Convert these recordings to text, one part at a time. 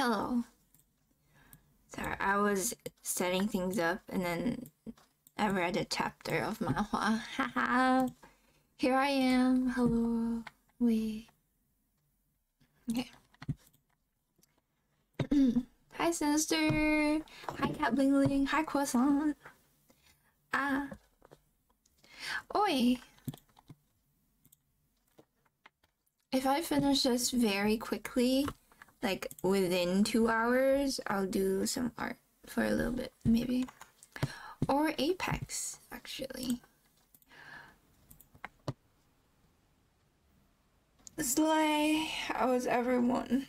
Hello. Sorry, I was setting things up and then I read a chapter of manhwa. Haha. Here I am. Hello. Wait. Okay. Hi, Sinister. Hi, Cat Bling Bling. Hi, Croissant. Ah. Oi. If I finish this very quickly, like within 2 hours, I'll do some art for a little bit, maybe. Or Apex, actually. Slay, how was everyone?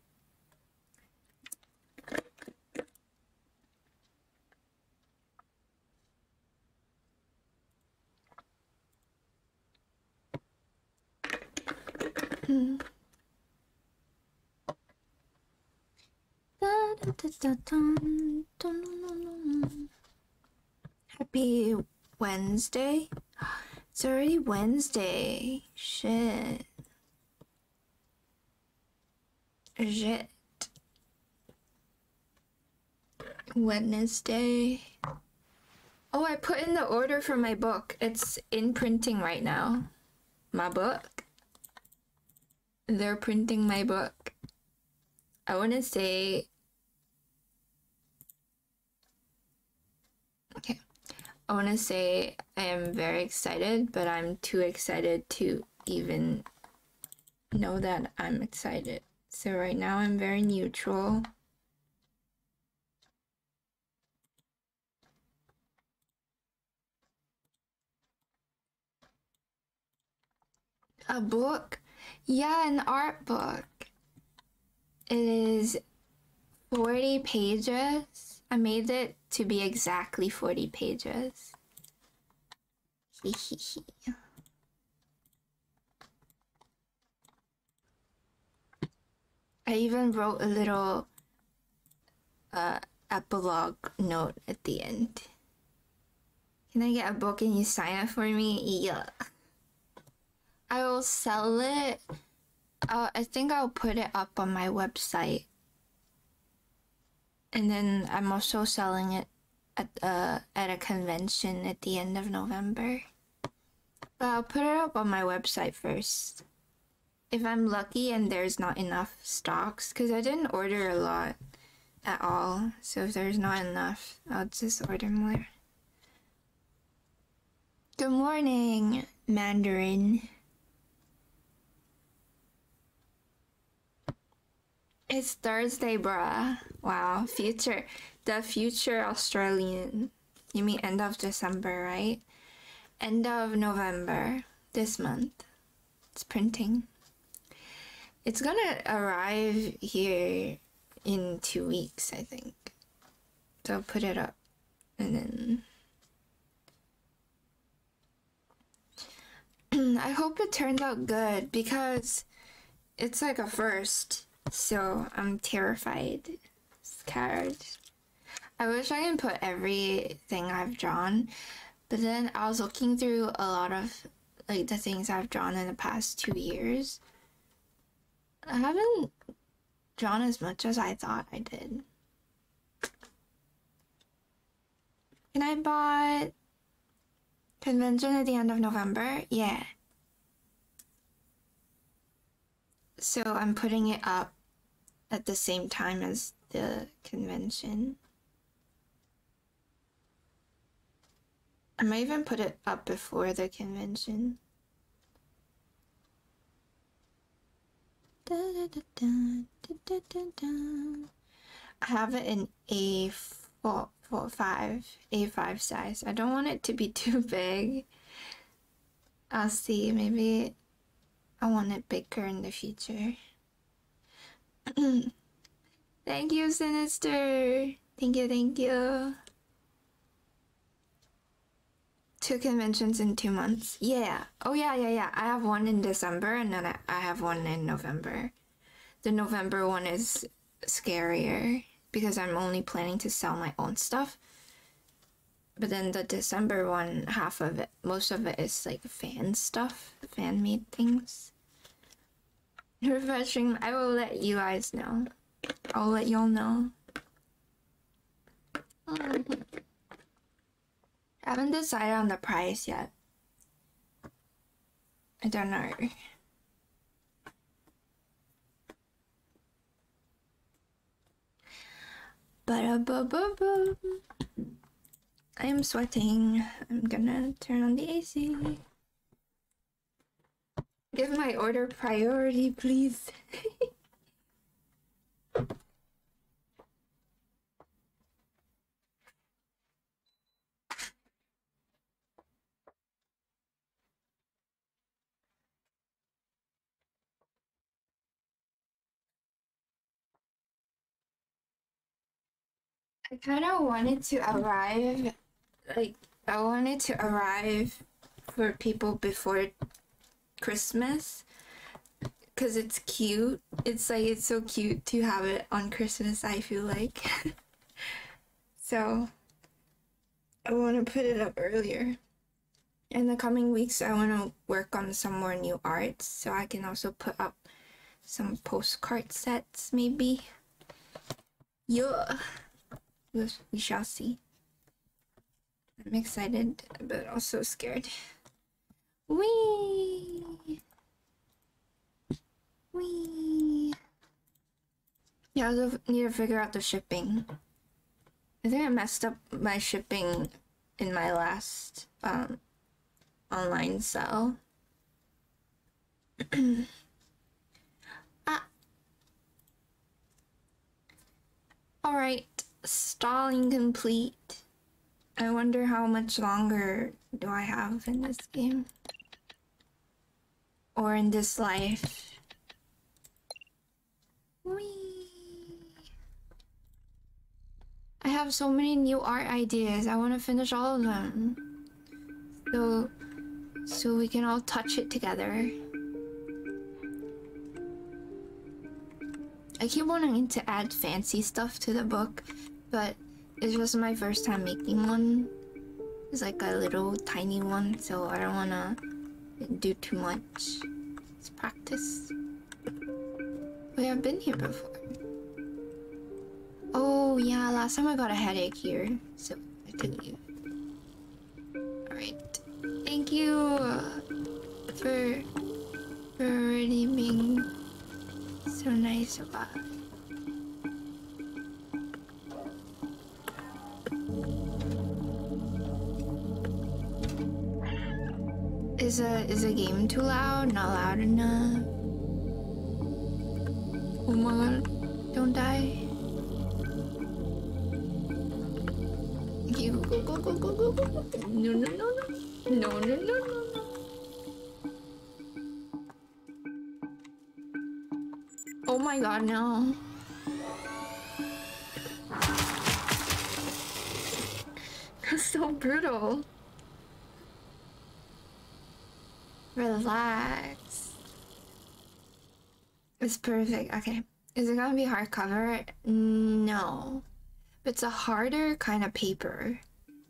Happy Wednesday? It's already Wednesday. Shit. Wednesday. Oh, I put in the order for my book. It's in printing right now. My book. They're printing my book. I want to say... Okay. I want to say I am very excited, but I'm too excited to even know that I'm excited. So right now I'm very neutral. A book? Yeah, an art book. It is 40 pages. I made it to be exactly 40 pages. I even wrote a little epilogue note at the end. Can I get a book and you sign it for me? Yeah. I will sell it. I think I'll put it up on my website. And then I'm also selling it at a convention at the end of November. But I'll put it up on my website first. If I'm lucky and there's not enough stocks, because I didn't order a lot at all. So if there's not enough, I'll just order more. Good morning, Mandarin. It's Thursday, bruh. Wow, the future Australian. You mean end of December, right? End of November, this month. It's printing. It's gonna arrive here in 2 weeks, I think. So I'll put it up and then... I hope it turns out good because it's like a first. So I'm terrified, scared. I wish I can put everything I've drawn, but then I was looking through a lot of like the things I've drawn in the past 2 years. I haven't drawn as much as I thought I did. And I bought convention at the end of November. Yeah. So I'm putting it up at the same time as the convention. I might even put it up before the convention. I have it in A5 size. I don't want it to be too big. I'll see, maybe I want it bigger in the future. Thank you, Sinister. Thank you. 2 conventions in 2 months. Yeah. Oh yeah. I have one in December and then I have one in November. The November one is scarier because I'm only planning to sell my own stuff. But then the December one, half of it, most of it is like fan stuff, fan-made things. Refreshing. I will let you guys know. I'll let y'all know. Haven't decided on the price yet. I don't know. Ba-da-ba-ba-ba. I am sweating. I'm gonna turn on the AC. Give my order priority, please. I kind of wanted to arrive, like, I wanted to arrive for people before Christmas, because it's cute. It's like, it's so cute to have it on Christmas, I feel like. So, I want to put it up earlier. In the coming weeks, I want to work on some more new arts, so I can also put up some postcard sets, maybe. Yeah. We shall see. I'm excited, but also scared. Whee! Whee! Yeah, I also need to figure out the shipping. I think I messed up my shipping in my last online sell. Alright, stalling complete. I wonder how much longer do I have in this game? Or in this life? Whee! I have so many new art ideas. I want to finish all of them. So we can all touch it together. I keep wanting to add fancy stuff to the book, but it's just my first time making one. It's like a little tiny one, so I don't wanna do too much. It's practice. Wait, I've been here before. Oh yeah, last time I got a headache here, so I had to leave. Alright. Thank you for already being so nice about it. Is a game too loud? Not loud enough? Oh my god, don't die. You go go go go go go. No no no no. No no no no no. Oh my god, no. That's so brutal. Relax. It's perfect. Okay. Is it gonna be hardcover? No. It's a harder kind of paper.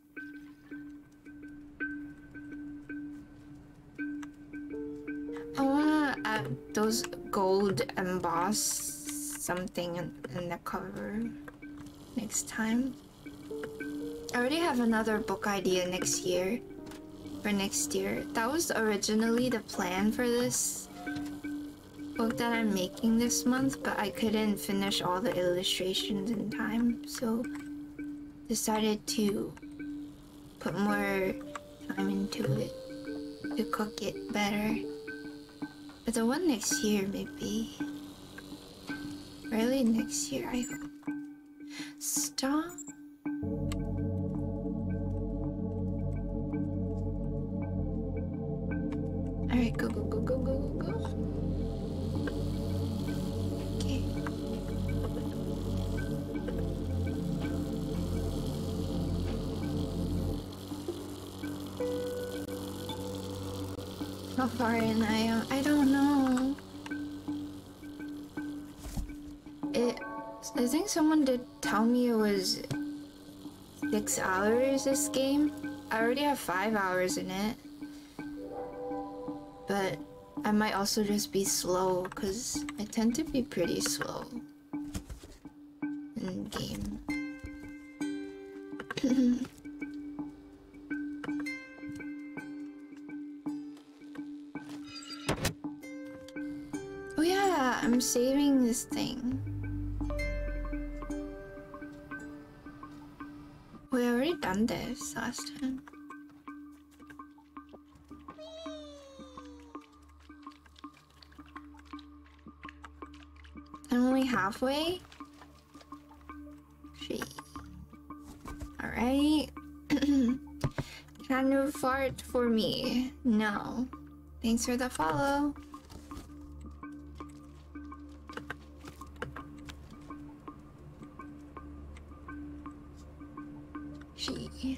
I wanna add those gold emboss something in the cover next time. I already have another book idea next year. For next year. That was originally the plan for this book that I'm making this month, but I couldn't finish all the illustrations in time, so decided to put more time into it to cook it better. But the one next year, maybe early next year, I hope. Stop. Alright, go, go, go, go, go, go, go. Okay. How far in I am? I don't know. I think someone did tell me it was 6 hours this game. I already have 5 hours in it. But I might also just be slow, because I tend to be pretty slow. in game. Oh yeah, I'm saving this thing. We already done this last time. I'm only halfway. Gee. Alright. Can you fart for me? No. Thanks for the follow. Gee.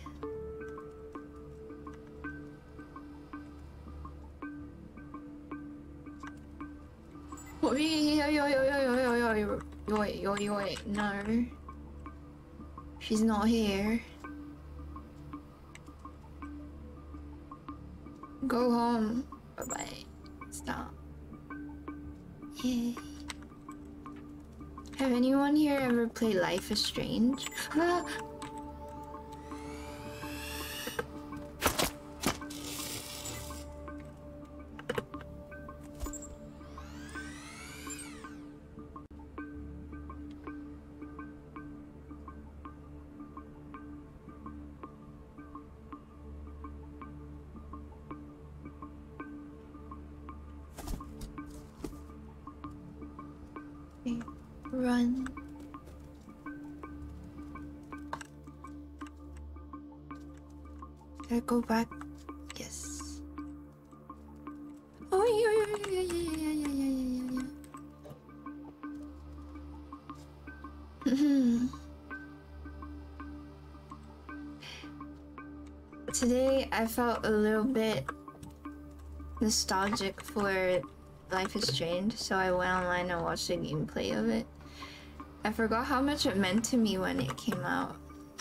No. She's not here. Go home. Bye-bye. Stop. Yay. Have anyone here ever played Life is Strange? Run. Gotta go back. Yes. Oh yeah. Today I felt a little bit nostalgic for Life is Strange, so I went online and watched a gameplay of it. I forgot how much it meant to me when it came out.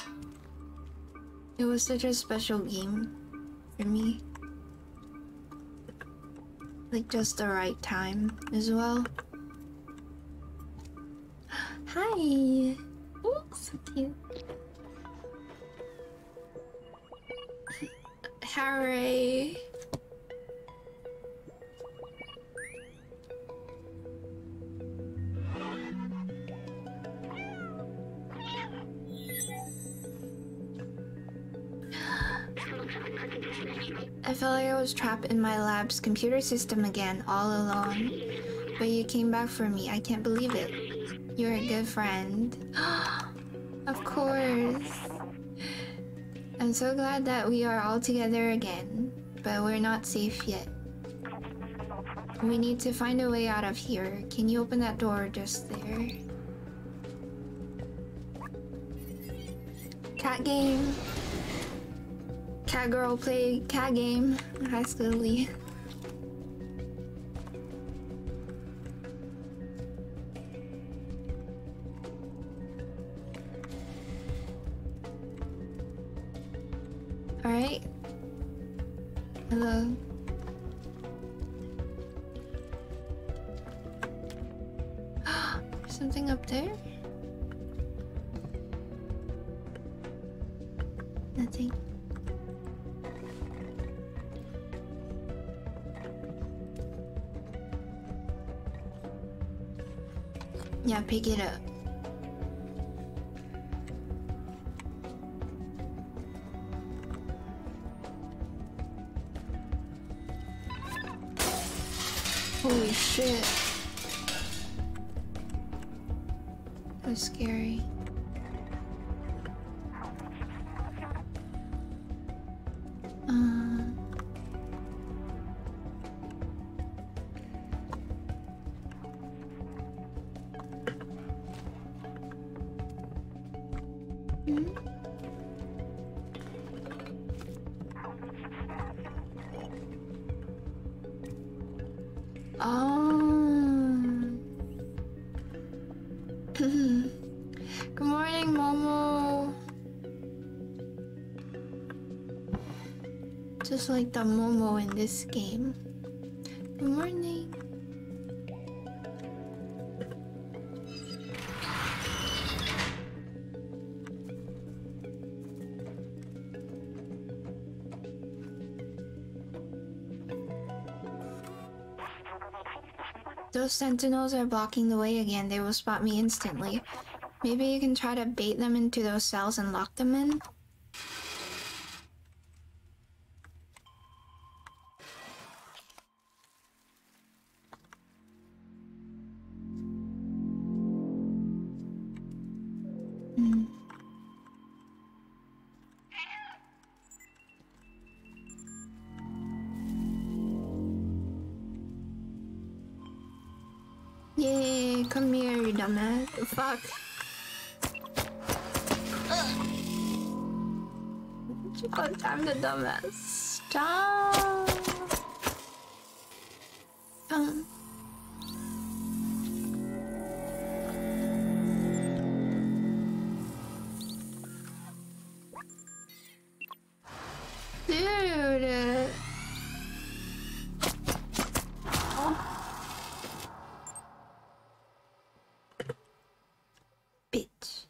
It was such a special game for me. Like just the right time as well. Hi! Ooh, so cute. Harry! I felt like I was trapped in my lab's computer system again, all alone. But you came back for me. I can't believe it. You're a good friend. Of course. I'm so glad that we are all together again. But we're not safe yet. We need to find a way out of here. Can you open that door just there? Cat game. Cat girl play cat game. High school-y. Alright. Hello. There's something up there? Nothing. Yeah, pick it up. Holy shit. That was scary. Good morning, Momo. Just like the Momo in this game. Good morning. Those sentinels are blocking the way again. They will spot me instantly. Maybe you can try to bait them into those cells and lock them in? Yay, come here, you dumbass. Fuck. I'm the dumbass. Stop. Dude. Bitch.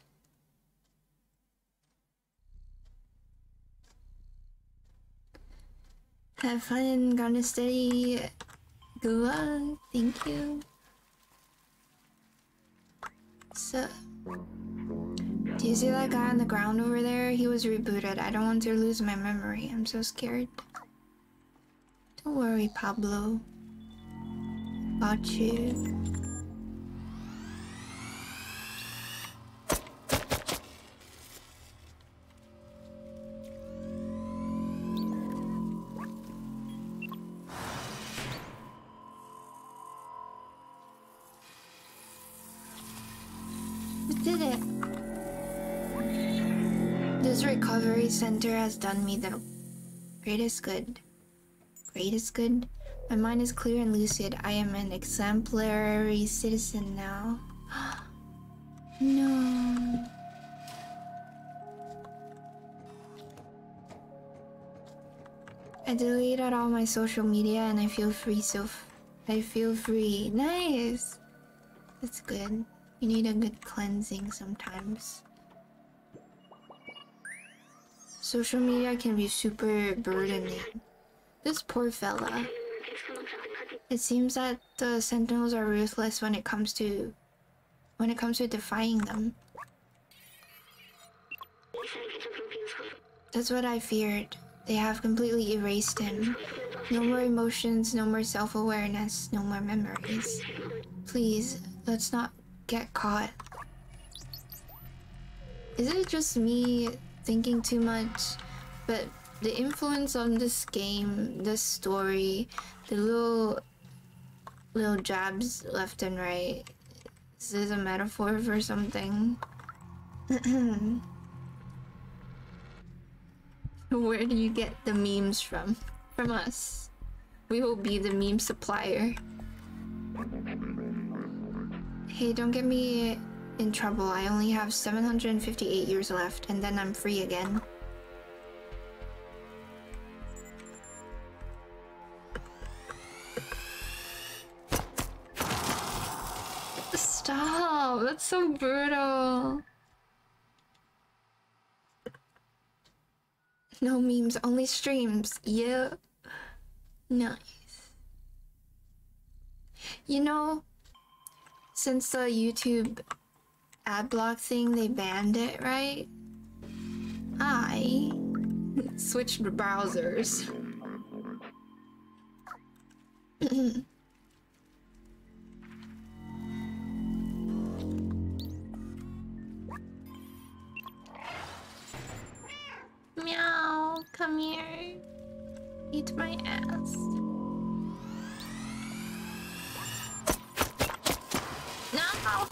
Have fun, gonna study. Good luck, thank you. So, do you see that guy on the ground over there? He was rebooted. I don't want to lose my memory. I'm so scared. Don't worry, Pablo. Got you. This recovery center has done me the greatest good. Greatest good? My mind is clear and lucid. I am an exemplary citizen now. No. I deleted all my social media and I feel free, I feel free. Nice! That's good. You need a good cleansing sometimes. Social media can be super burdening. This poor fella. It seems that the sentinels are ruthless when it comes to defying them. That's what I feared. They have completely erased him. No more emotions, no more self-awareness, no more memories. Please, let's not get caught. Is it just me thinking too much? But the influence on this game, this story, the little jabs left and right, is this a metaphor for something? Where do you get the memes from? From us. We will be the meme supplier. Hey, don't get me in trouble. I only have 758 years left, and then I'm free again. Stop! That's so brutal. No memes, only streams. Yeah. Nice. You know, since the YouTube ad block thing, they banned it, right? I switched browsers. Meow, come here. Eat my ass. No!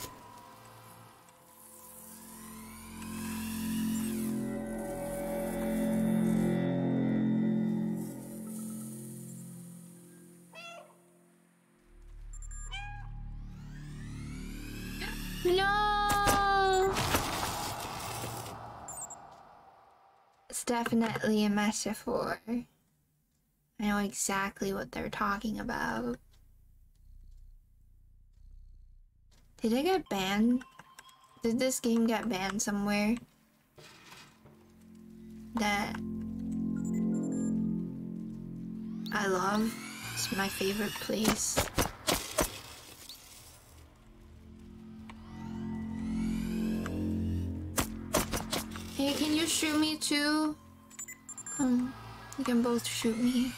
No! It's definitely a metaphor. I know exactly what they're talking about. Did it get banned? Did this game get banned somewhere? That I love. It's my favorite place. Hey, can you shoot me too? Come, you can both shoot me.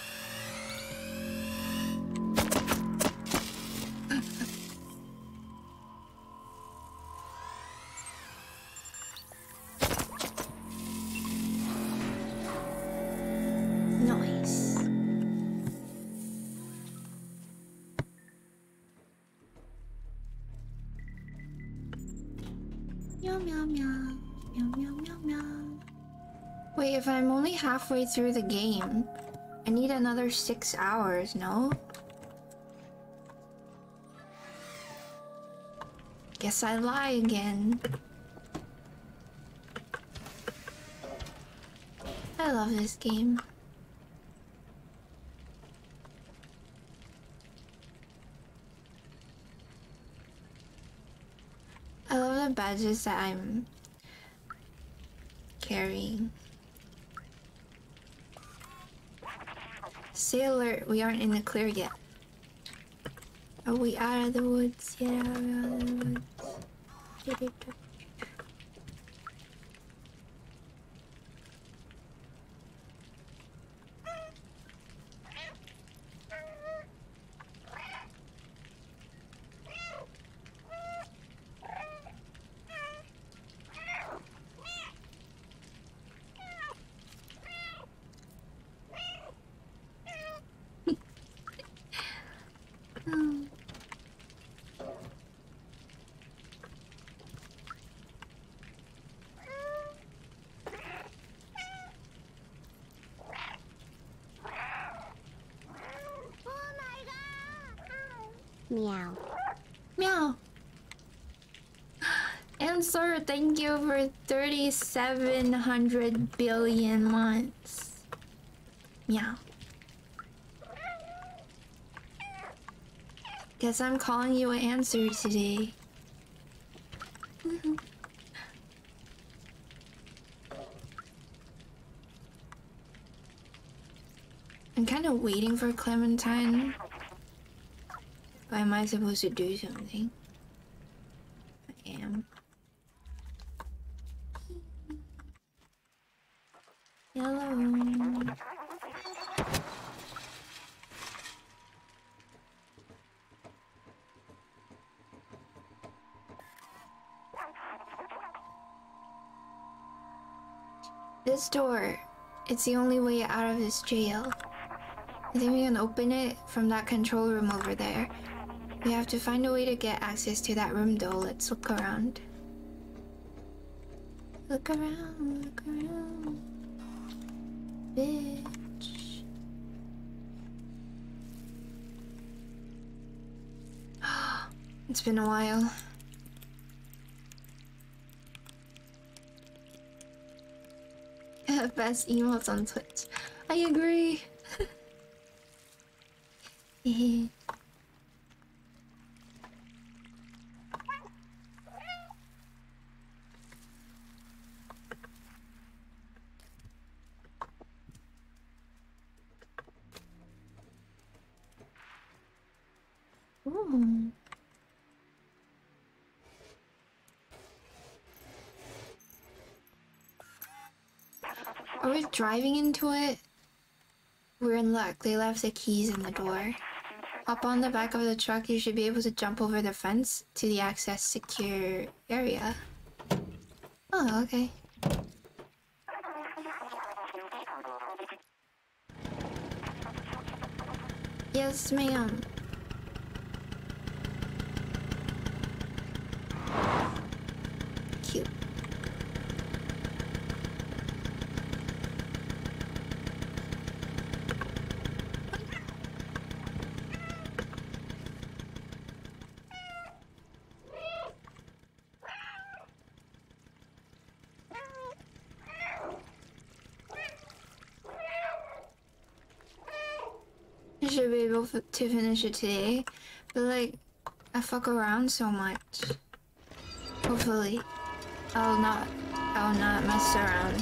Nice. Meow meow meow. Meow meow meow meow. Wait, if I'm only halfway through the game, I need another 6 hours, no? Guess I lie again. I love this game. I love the badges that I'm carrying. Stay alert, we aren't in the clear yet. Are we out of the woods? Yeah, we're out of the woods. Meow. Meow. Answer, thank you for 3,700 billion months. Meow. Guess I'm calling you an answer today. I'm kind of waiting for Clementine. But am I supposed to do something? I am. Hello. This door, it's the only way out of this jail. I think we can open it from that control room over there. We have to find a way to get access to that room though. Let's look around. Look around, look around. Bitch. It's been a while. Best emotes on Twitch. I agree. Ooh. Are we driving into it? We're in luck. They left the keys in the door. Up on the back of the truck, you should be able to jump over the fence to the access secure area. Oh, okay. Yes, ma'am. Cute. I should be able to finish it today, but like, I fuck around so much. Hopefully, I'll not mess around.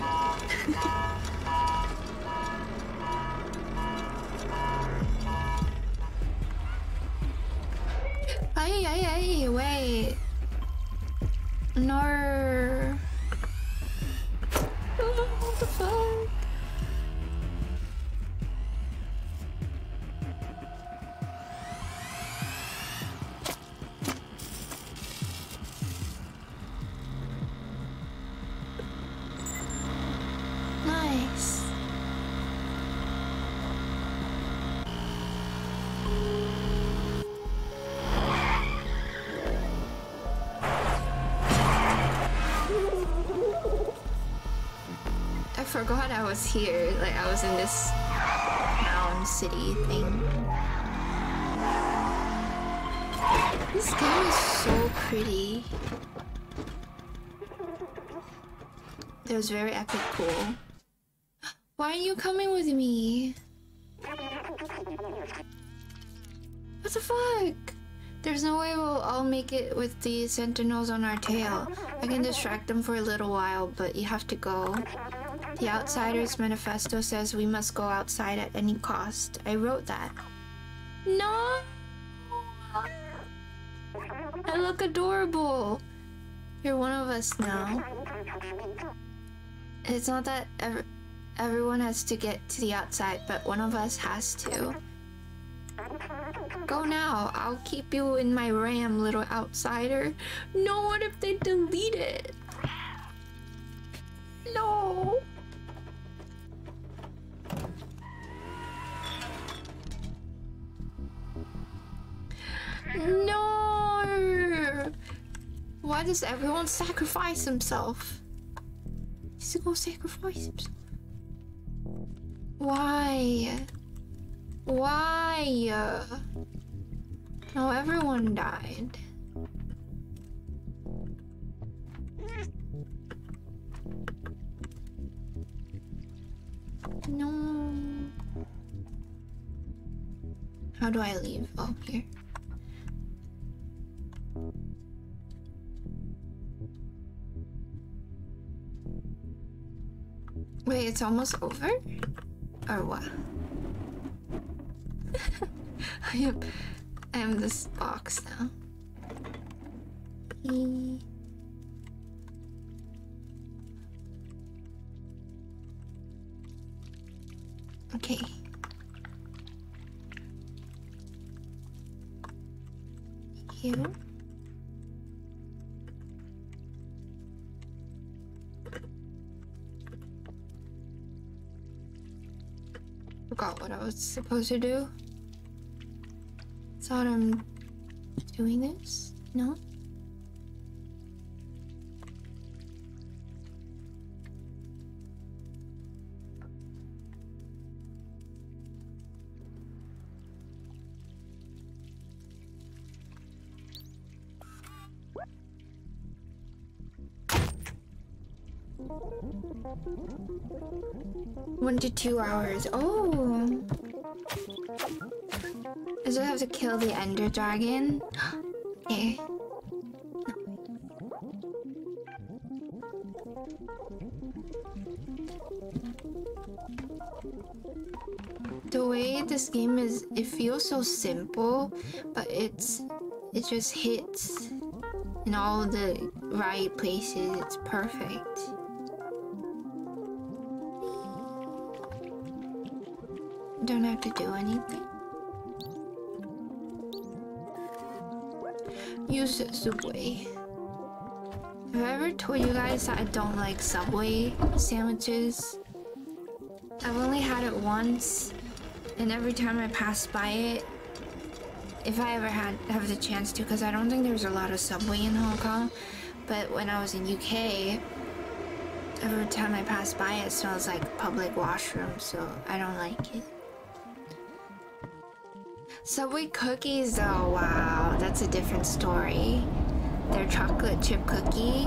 Hey, wait. No. the fuck? Nice. I forgot I was here, like I was in this town city thing. This game is so pretty. There's very epic cool. Why are you coming with me? What the fuck? There's no way we'll all make it with the sentinels on our tail. I can distract them for a little while, but you have to go. The Outsider's manifesto says we must go outside at any cost. I wrote that. No! I look adorable. You're one of us now. It's not that everyone has to get to the outside, but one of us has to. Go now. I'll keep you in my RAM, little outsider. No, what if they delete it? No. No. Why does everyone sacrifice himself? He's gonna sacrifice himself. Why? Why? No, everyone died. No. How do I leave? Oh, here. Wait, it's almost over? Or what? I am this box now. Okay. Here. Forgot what I was supposed to do. Thought I'm doing this? No? One to 2 hours. Oh! Does it have to kill the Ender Dragon? Okay. The way this game is, it feels so simple, but it just hits in all the right places. It's perfect. Don't have to do anything. Use Subway. Have I ever told you guys that I don't like Subway sandwiches? I've only had it once, and every time I pass by it, if I ever have the chance to, because I don't think there's a lot of Subway in Hong Kong, but when I was in UK, every time I pass by it smells like public washroom, so I don't like it. Subway cookies though, wow, that's a different story. Their chocolate chip cookie.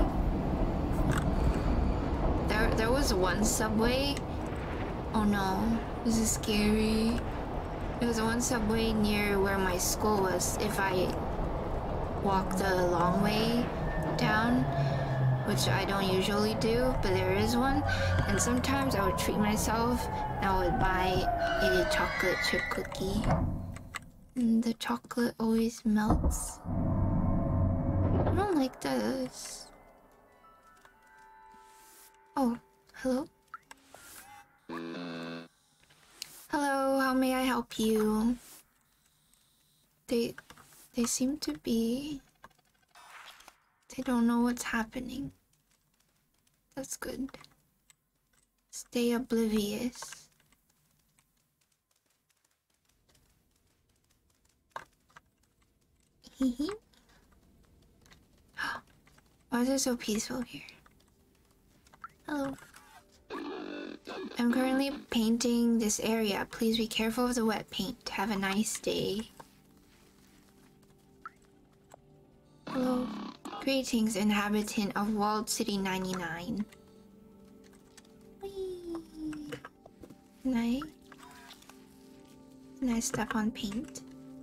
There was one Subway. Oh no, this is scary. There was one Subway near where my school was. If I walk the long way down, which I don't usually do, but there is one. And sometimes I would treat myself and I would buy a chocolate chip cookie. And the chocolate always melts. I don't like this. Oh, hello? Hello, how may I help you? They seem to be... They don't know what's happening. That's good. Stay oblivious. Hehe. Why is it so peaceful here? Hello. I'm currently painting this area. Please be careful of the wet paint. Have a nice day. Hello. Greetings, inhabitant of Walled City 99. Whee. Can I step on paint?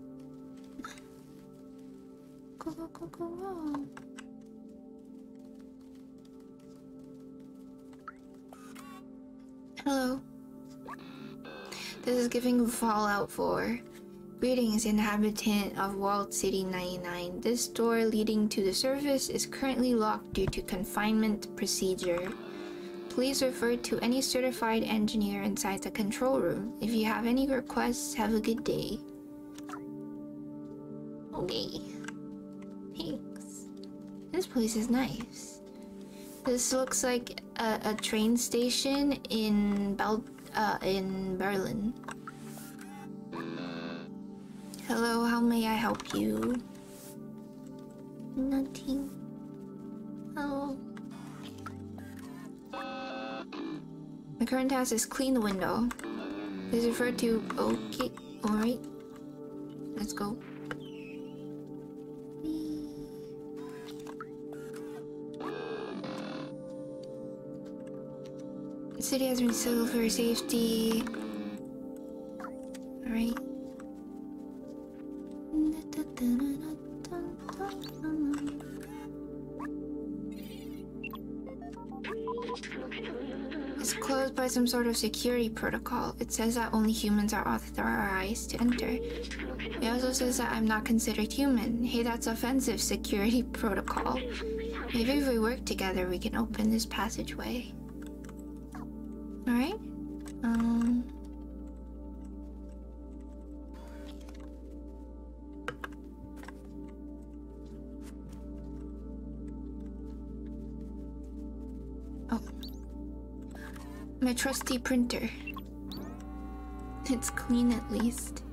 Go, go, go, go, go. Hello. This is giving Fallout 4. Greetings, inhabitant of Walled City 99. This door leading to the surface is currently locked due to confinement procedure. Please refer to any certified engineer inside the control room. If you have any requests, have a good day. Okay. Thanks. This place is nice. This looks like a train station in Berlin. Hello, how may I help you? Nothing. Hello. My current task is clean the window. Please refer to... Okay, alright. Let's go. The city has been sealed for safety. Alright. It's closed by some sort of security protocol. It says that only humans are authorized to enter. It also says that I'm not considered human. Hey, that's offensive, security protocol. Maybe if we work together, we can open this passageway. Alright? Oh. My trusty printer. It's clean at least.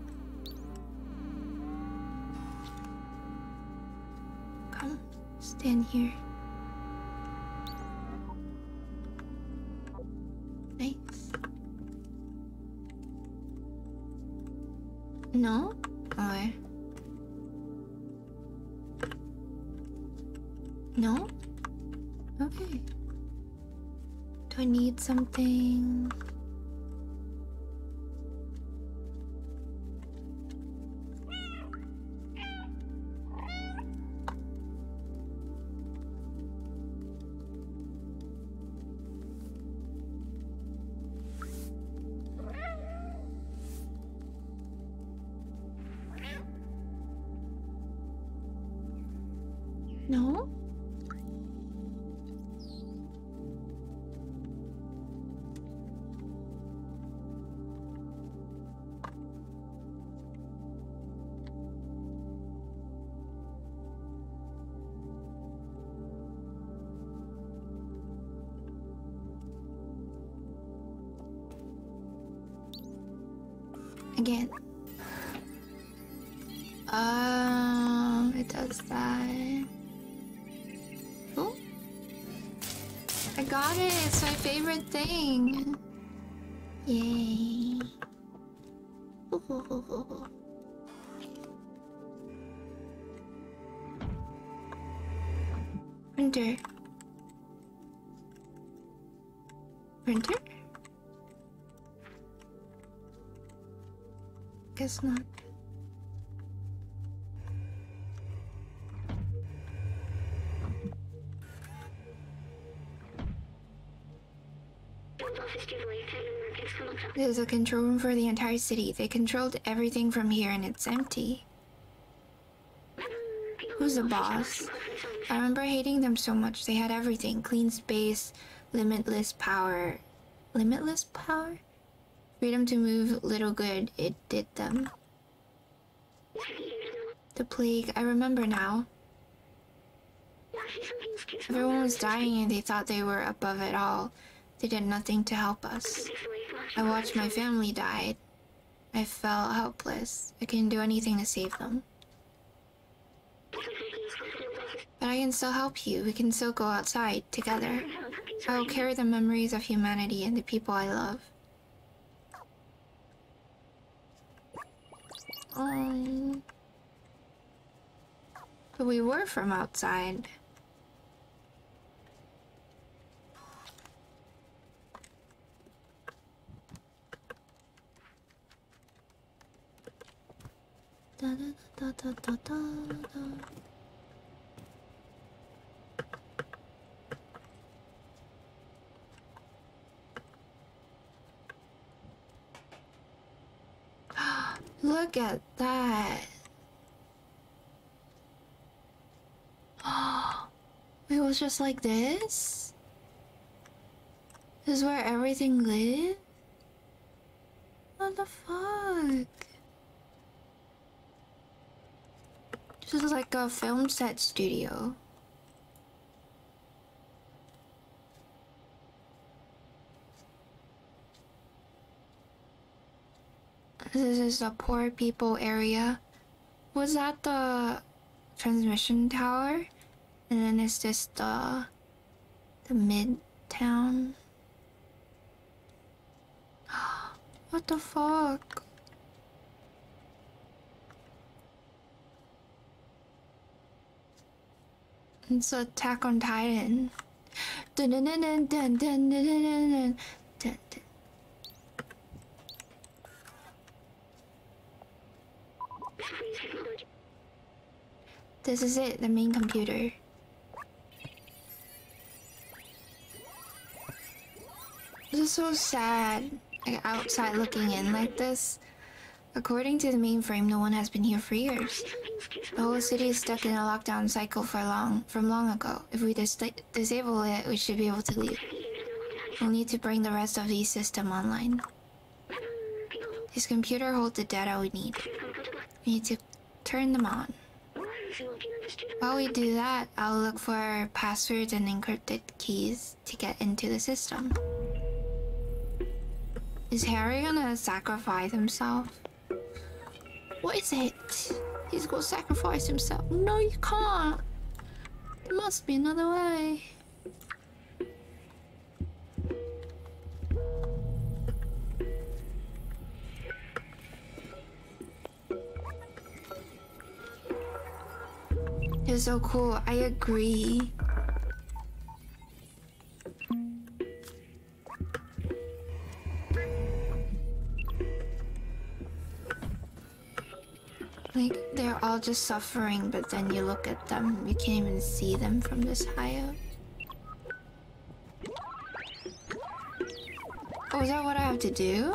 Come, stand here. Thanks. No? Or... No? Okay. Do I need something? No? Again. It does that. Oh, I got it. It's my favorite thing. Yay. Ooh. Printer. Printer? Guess not. There's a control room for the entire city. They controlled everything from here and it's empty. Who's the boss? I remember hating them so much. They had everything. Clean space, limitless power. limitless power? Freedom to move little good it did them. The plague, I remember now. Everyone was dying and they thought they were above it all. They did nothing to help us. I watched my family die. I felt helpless. I couldn't do anything to save them. But I can still help you. We can still go outside together. I will carry the memories of humanity and the people I love. But we were from outside. Da, da, da, da, da, da. Look at that. It was just like this? This is where everything lived? What the fuck? This is like a film set studio. This is a poor people area. Was that the transmission tower? And then is this the midtown? What the fuck? It's Attack on Titan. Dun dun dun dun dun dun dun dun dun. This is it, the main computer. This is so sad. Like, outside looking in like this. According to the mainframe, no one has been here for years. The whole city is stuck in a lockdown cycle from long ago. If we disable it, we should be able to leave. We'll need to bring the rest of the system online. This computer holds the data we need. We need to turn them on. While we do that, I'll look for passwords and encrypted keys to get into the system. Is Harry gonna sacrifice himself? What is it? He's gonna sacrifice himself. No, you can't. There must be another way. It's so cool. I agree. Like, they're all just suffering, but then you look at them, you can't even see them from this high up. Oh, is that what I have to do?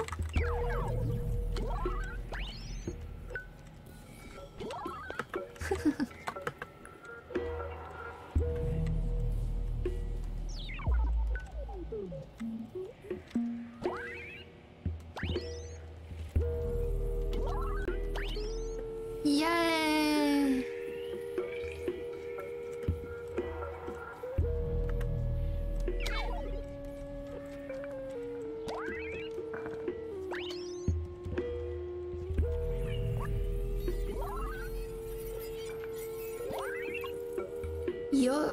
Yay! Yo.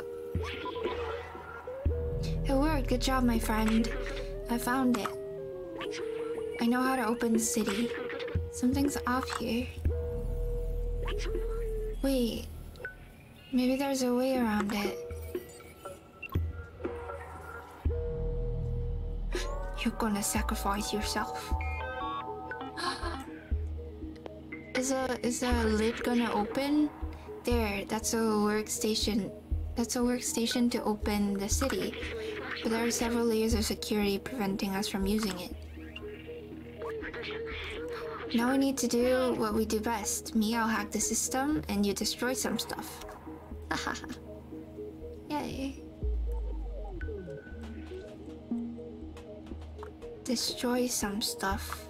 It worked. Good job, my friend. I found it. I know how to open the city. Something's off here. Wait. Maybe there's a way around it. You're gonna sacrifice yourself. Is the lid gonna open? There, that's a workstation. That's a workstation to open the city. But there are several layers of security preventing us from using it. Now we need to do what we do best. Me, I'll hack the system, and you destroy some stuff. Haha. Yay. destroy some stuff.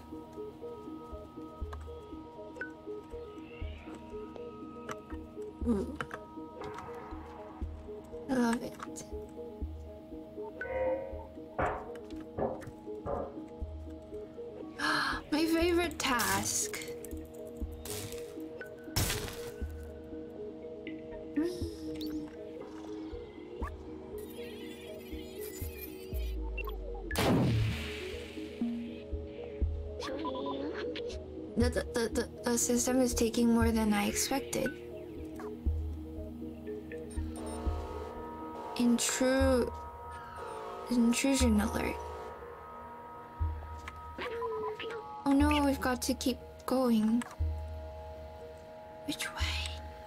Ooh. I love it. My favorite task. The system is taking more than I expected. Intrusion alert. Oh no, we've got to keep going. Which way?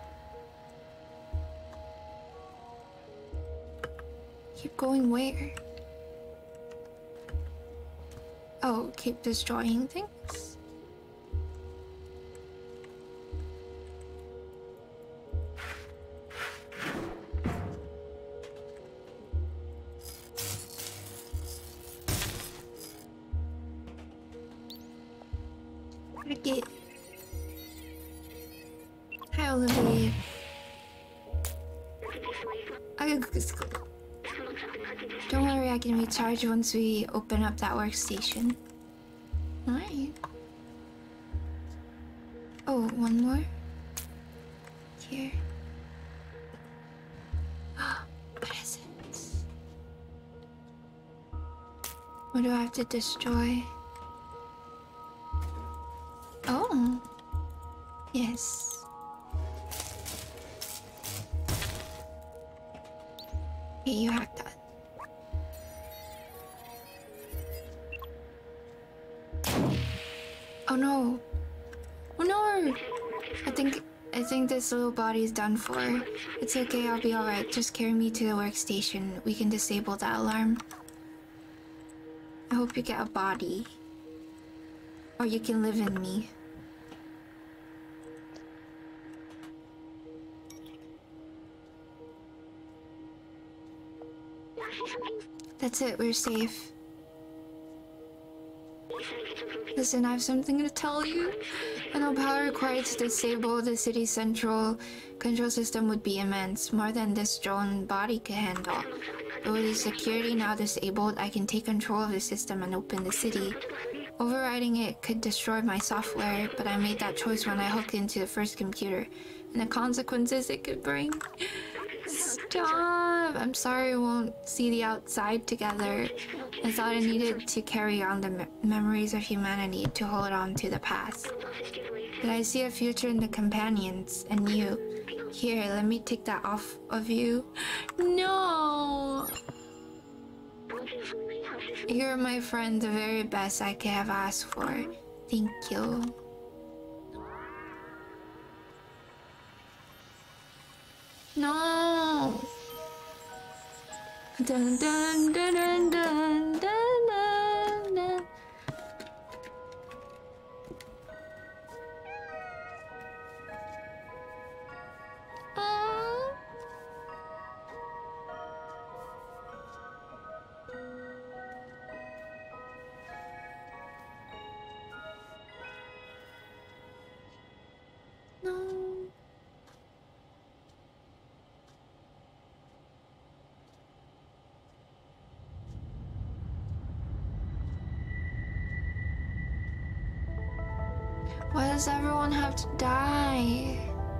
Keep going where? Oh, keep destroying things? Cricket. Hi, Olivia. Don't worry, I can recharge once we open up that workstation. Alright. Oh, one more? Here. What is it? What do I have to destroy? Oh. Yes. Okay, you have that. Oh no! Oh no! I think this little body is done for. It's okay, I'll be alright. Just carry me to the workstation. We can disable that alarm. I hope you get a body. Or you can live in me. That's it, we're safe. Listen, I have something to tell you. The no power required to disable the city's central control system would be immense, more than this drone body could handle. But with the security now disabled, I can take control of the system and open the city. Overriding it could destroy my software, but I made that choice when I hooked into the first computer, and the consequences it could bring. Stop! I'm sorry we won't see the outside together. I thought I needed to carry on the memories of humanity to hold on to the past. But I see a future in the companions, and you. Here, let me take that off of you. No! You're my friend, the very best I could have asked for. Thank you. No! Dun dun dun dun dun dun dun dun. No. Why does everyone have to die?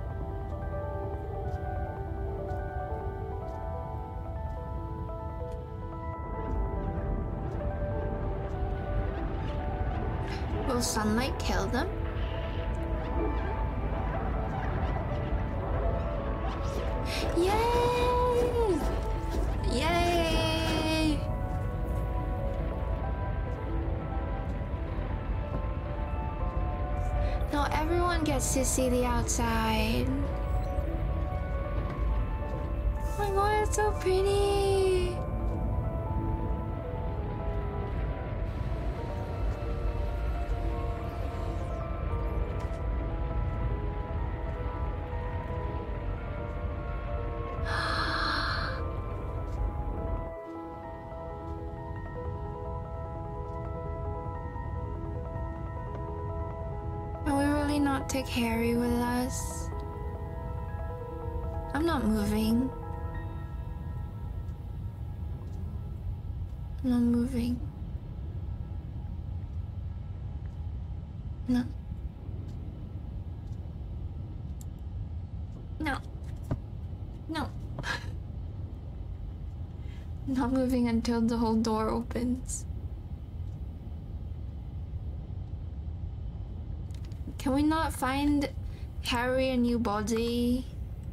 Will sunlight kill them? Yay! Yay! Now everyone gets to see the outside. Oh my god, it's so pretty! take Harry with us? I'm not moving. I'm not moving. No. No. No. Not moving until the whole door opens. Can we not find Harry a new body?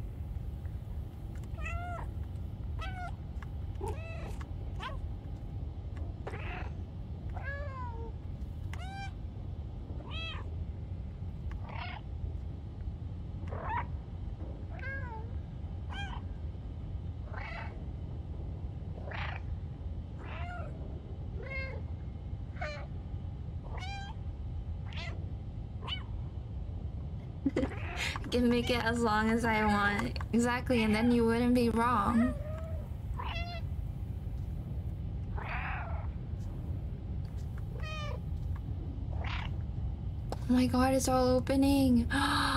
I can make it as long as I want. Exactly, and then you wouldn't be wrong. Oh my god, it's all opening.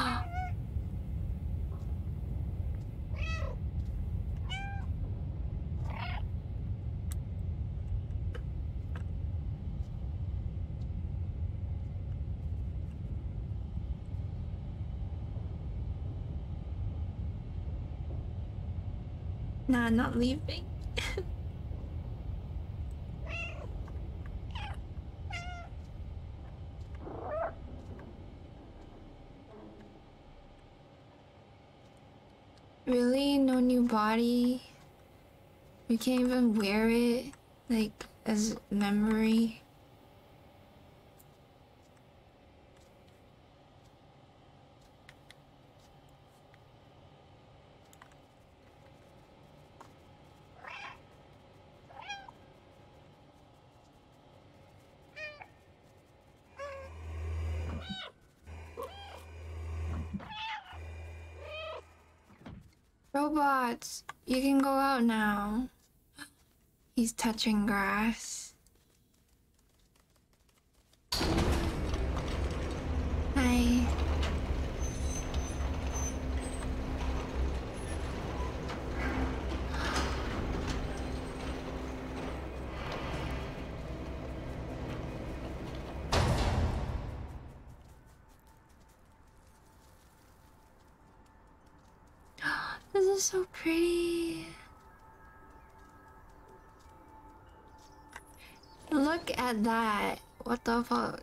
Nah, not leaving. Really? No new body? You can't even wear it, like, as memory? Robots, you can go out now. He's touching grass. Hi. This is so pretty. Look at that. What the fuck?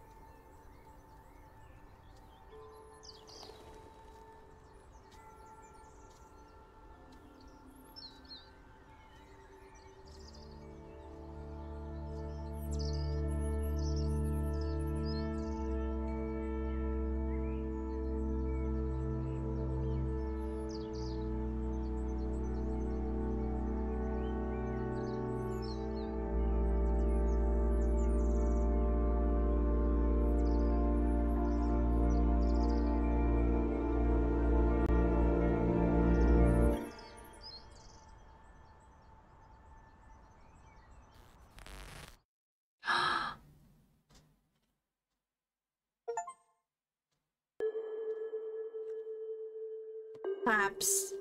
Perhaps.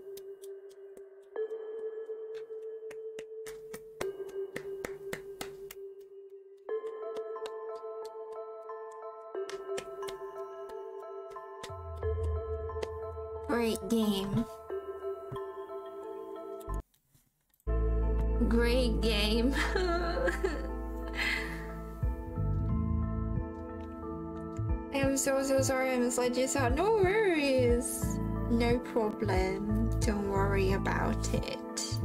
Great game. Great game. I'm so sorry I misled you out. No worries. No problem. Don't worry about it.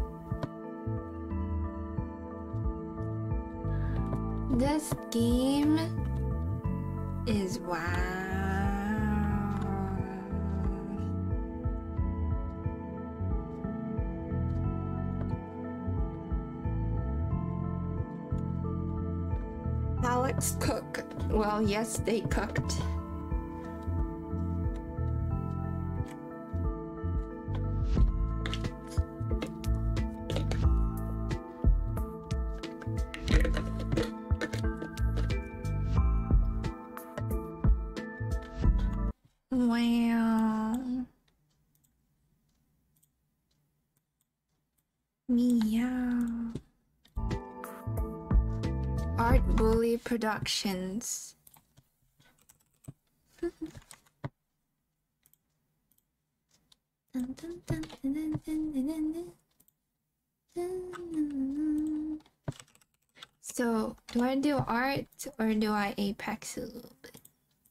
This game is wow. Alex cook. Well, yes, they cooked. Wow. Meow. Art Bully Productions. So, do I do art or do I Apex a little bit?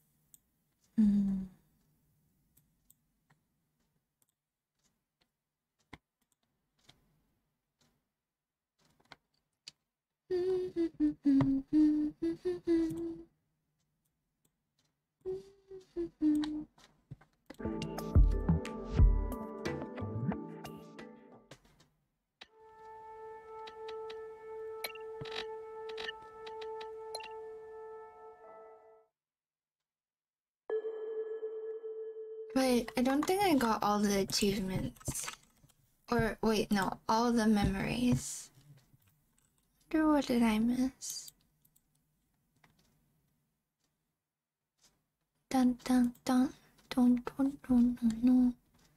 Wait, I don't think I got all the achievements. Or, wait, no, all the memories. Or what did I miss? Dun dun dun dun dun dun dun dun.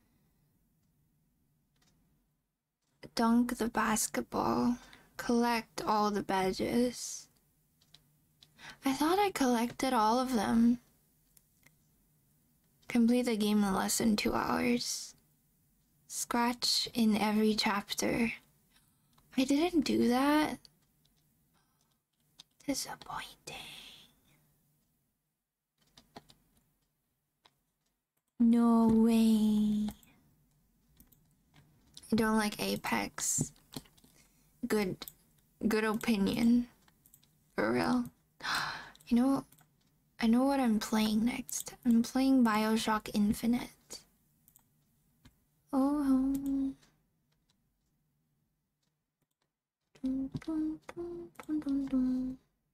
Dunk the basketball. Collect all the badges. I thought I collected all of them. Complete the game in less than 2 hours. Scratch in every chapter. I didn't do that. Disappointing. No way. I don't like Apex. Good opinion. For real. I know what I'm playing next. I'm playing BioShock Infinite. Oh. Dun, dun, dun, dun, dun, dun.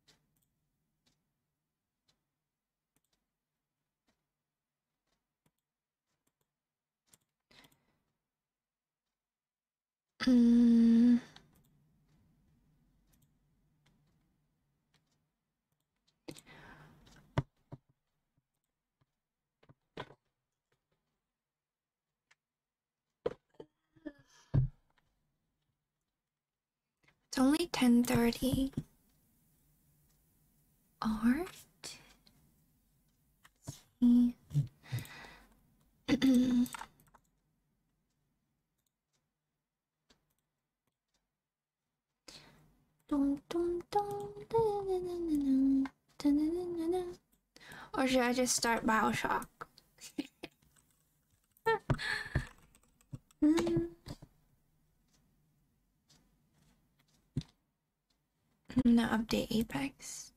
It's only 10:30. Art? Or should I just start BioShock? I'm gonna update Apex.